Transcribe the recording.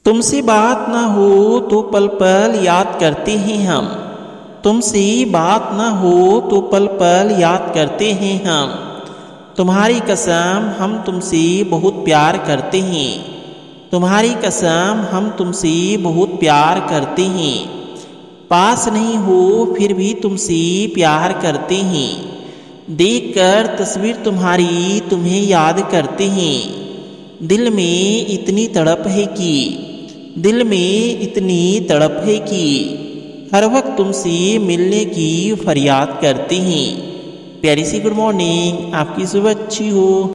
तुमसे बात ना हो तो पल पल याद करते हैं हम। तुमसे बात ना हो तो पल पल याद करते हैं हम। तुम्हारी कसम हम तुमसे बहुत प्यार करते हैं। तुम्हारी कसम हम तुमसे बहुत प्यार करते हैं। पास नहीं हो फिर भी तुमसे प्यार करते हैं। देखकर तस्वीर तुम्हारी तुम्हें याद करते हैं। दिल में इतनी तड़प है कि दिल में इतनी तड़प है कि हर वक्त तुमसे मिलने की फरियाद करते हैं। प्यारी सी गुड मॉर्निंग, आपकी सुबह अच्छी हो।